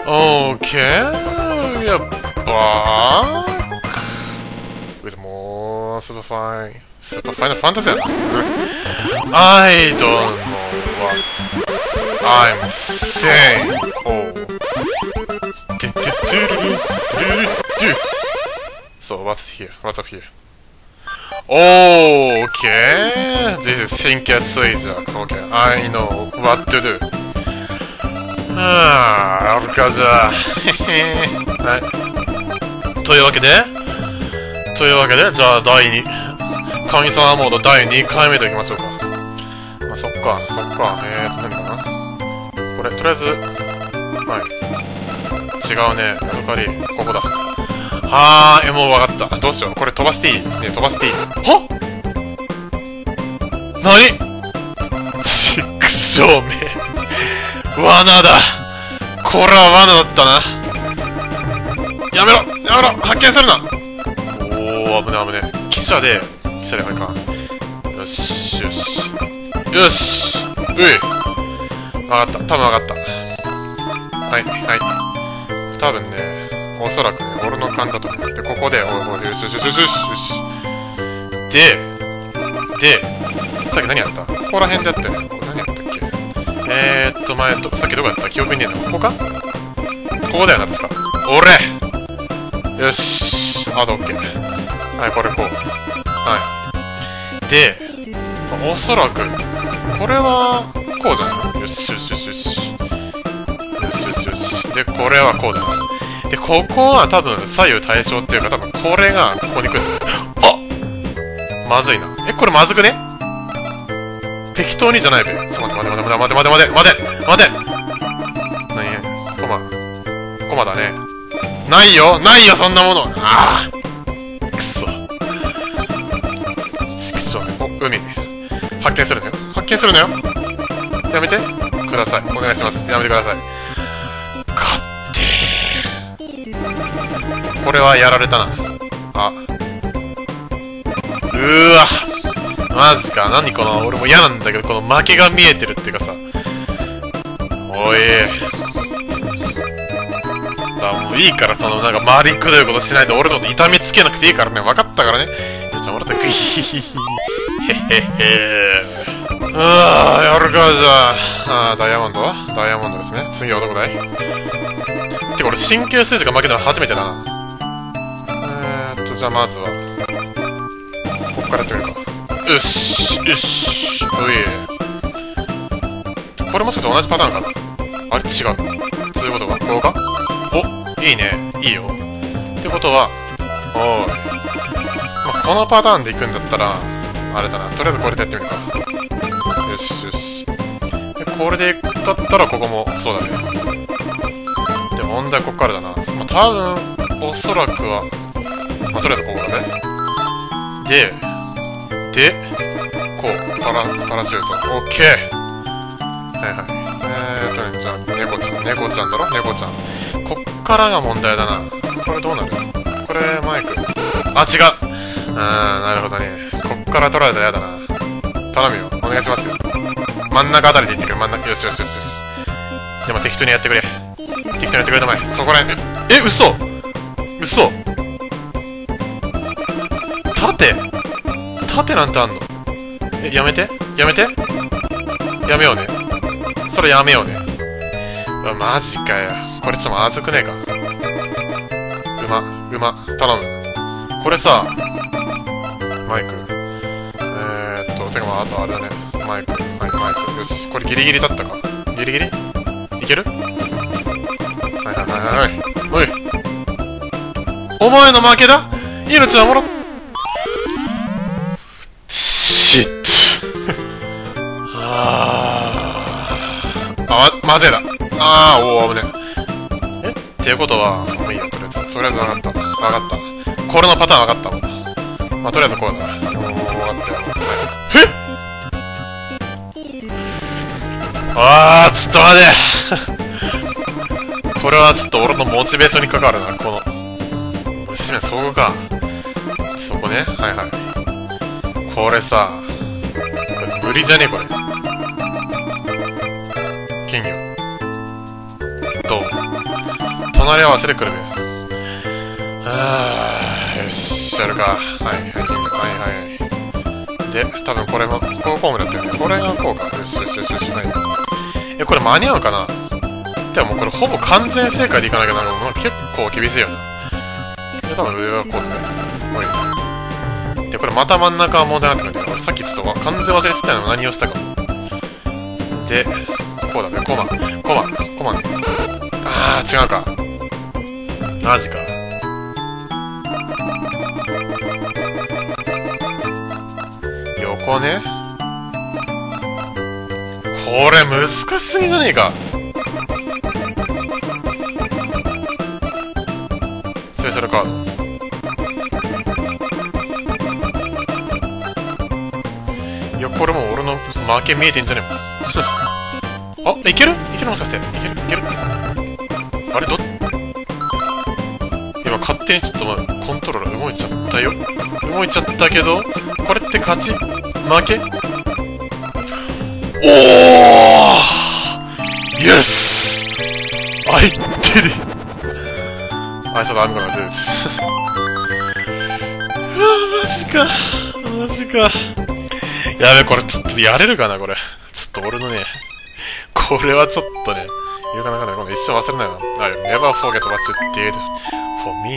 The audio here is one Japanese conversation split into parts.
Okay, we are back with more Super Final Fantasy. I don't know what I'm saying. Oh. So what's here? What's up here? Okay, this is Shinkia Suijak. Okay, I know what to do. あるかじゃあ。はい。というわけで、じゃあ第2、神様モード第2回目といきましょうか。あ、そっか。何かなこれ、とりあえず、はい。違うね。ヤドカリ、ここだ。もうわかった。どうしよう。これ飛ばしていい？ね、飛ばしていい？はっ！何？ちくしょうめ。罠だ。これは罠だったな。やめろ発見するな。おー、危ね。汽車であれか。よし。うい。わかった。多分わかった。はい。多分ね、おそらくね、俺の勘だとね。で、ここで、よし。で、さっき何やった？ここら辺でやったよね。何やったっけ？さっきどこやった？記憶にねえな。ここか？ここだよな、確か。よし。オッケー。はい、これこう。はい。で、おそらく、これは、こうじゃないの？よし。で、これはこうだな。で、ここは多分、左右対称っていうか、多分、これが、ここに来る。あ！まずいな。これまずくね？適当にじゃないべ。ちょっと待て。何？コマだね。ないよ、そんなもの。くそ。ちくしょうね。海。発見するのよ。やめてください。お願いします。やめてください。勝手。これはやられたな。マジか。何この、俺も嫌なんだけど、この負けが見えてるっていうかさ。おい。もういいから、なんか周りにくどいことしないで、俺のこと痛みつけなくていいからね。分かったからね。じゃあ、俺とグイヒヒヒ。やるか、じゃあ。ダイヤモンドですね。次はどこだい？てか、俺、神経衰弱が負けたの初めてだな。じゃあ、まずは。こっからやってみるか。よし。これもしかして同じパターンかな？あれ違う。そういうことか。こうか？いいね。いいよ。ってことは、このパターンで行くんだったら、あれだな。とりあえずこれでやってみるか。よし。で、これでだったらここも、そうだね。で、問題こっからだな。多分、おそらくは、とりあえずここだね。で、こう、パラシュート。オッケー。はい。じゃあ、猫ちゃんだろ？猫ちゃん。こっからが問題だな。これどうなる？これ、マイク。違う。なるほどね。こっから取られたら嫌だな。頼むよ。お願いしますよ。真ん中あたりで行ってくれ。よし。でも適当にやってくれ。たまえ。そこらへん。嘘縦なんてあんの？やめて。やめようね。それやめようね。マジかよ。これちょっとまずくねえか。馬、頼む。これさ、マイク。てかあとあれだね。マイク。はい、マイク。よし。これギリギリだったか。ギリギリ？いける？はい。おい。お前の負けだ？命はもろ。シット。まずいだ。危ねえ。っていうことは、もういいよ、とりあえず。分かった。これのパターン分かったもん。とりあえずこうだな。分かったよ。ちょっと待て。これはちょっと俺のモチベーションに関わるな、この。娘、そこか。そこね。はい。これさ、無理じゃねえ、これ。金魚。どう？ 隣り合わせで来るべ。よし、やるか。はい。で、多分これも、このコームだったよね。これがこうか。よし。はい。これ間に合うかな。でももうこれほぼ完全正解でいかなきゃなるの。結構厳しいよね。で、多分上はこうだね。無理。で、これまた真ん中は問題になってくるんだよ。俺さっきちょっと完全忘れてたの何をしたかも。で、こうだね。コマね。違うか。マジか。横ね。これ難しすぎじゃねえか。スペシャルカード。いや、これもう俺の負け見えてんじゃねえもん。あ、いけるもしかして。いけるあれ今勝手にちょっとコントローラー動いちゃったよ。動いちゃったけど、これって勝ち負け。おー、イエス、I did it。 I thought I'm gonna do this。 マジか。やべ、これちょっとやれるかな。これちょっと俺のね、これはちょっとね、言うかなかな。この一生忘れないな。I'll never forget what you did for me.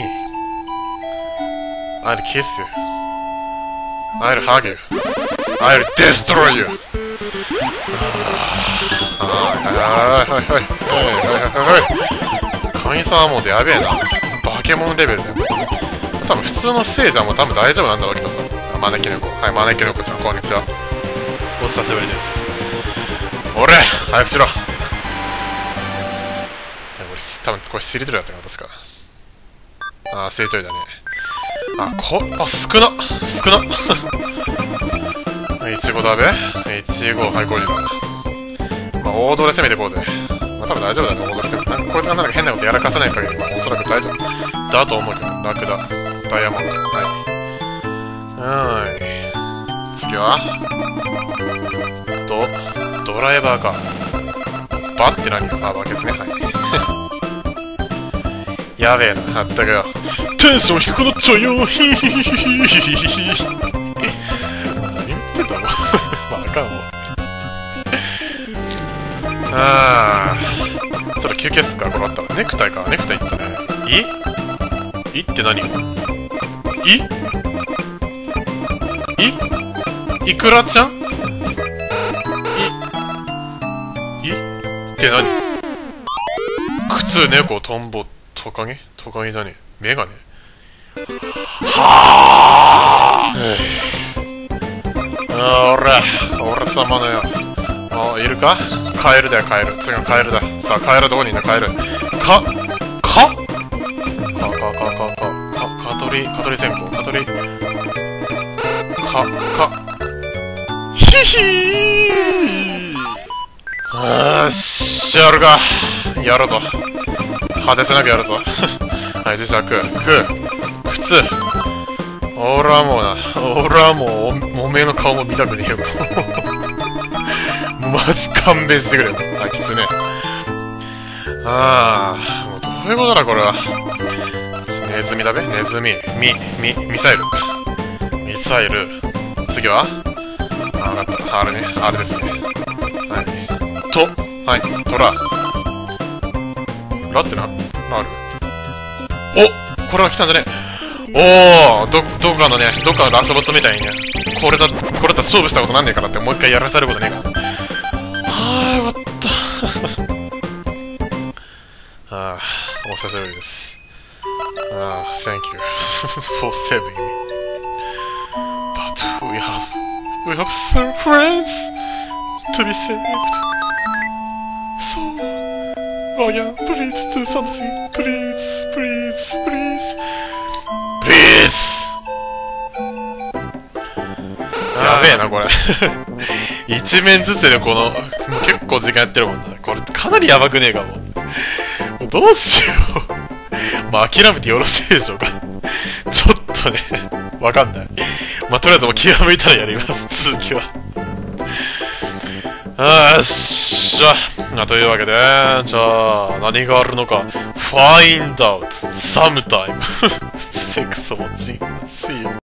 I'll kiss you. I'll hug you. I'll destroy you. 神様モードやべえな。バケモンレベルだよ。多分普通のステージはもう多分大丈夫なんだろうけどさ。招き猫。はい、招き猫ちゃん、こんにちは。お久しぶりです。俺、早くしろ。俺、多分これしりとりだったかな、確か。しりとりだね。少な。いちごだべ。いちご、はい、これだ。王道で攻めていこうぜ。多分大丈夫だね、王道で攻めて。こいつがなんか変なことやらかさない限りは、おそらく大丈夫。だと思うけど、ラクダ。ダイヤモンド。はい。次はドライバーか。バって何か。バケツね。はい。やべえな、まったくよ。テンション低くなっちゃうよ。ヒヒヒヒヒヒヒヒ。何言ってんだろう。あかんもん。ちょっと休憩すっか、これあったら。ネクタイか。ネクタイってね。いって何？いくらちゃん？って何？靴、猫、トンボ、トカゲじゃねえ。メガネ。はぁ！俺様のよ。いるか？カエルだよ、カエル。次はカエルだ。さあ、カエルどこにいんだ、カエル。蚊取り線香。ヒヒー。よし、やるか。やるぞ。果てせなくやるぞ。はい、磁石、靴。俺はもう、おめえの顔も見たくねえよ。マジ勘弁してくれ。きつね。もうどういうことだ、これは。ネズミだべ？ネズミ。ミサイル。次は？わかった。あれね。あれですね。はい。トラ。ラってな？ある。お！これは来たんだね。どっかのラスボスみたいにね。これだったら勝負したことなんねえからってもう一回やらされることねえから。よかった。お久しぶりです。Thank you for saving me. But we have some friends to be saved. So, Ryan, please do something. Please. やべえな、これ。一面ずつでこの、結構時間やってるもんな。これかなりやばくねえかも。どうしよう。諦めてよろしいでしょうか。ちょっとね、わかんない。とりあえずもう気が向いたらやります、続きは。よし。 しゃ。というわけで、じゃあ、何があるのか。Find out sometime. セクソーチン。See you.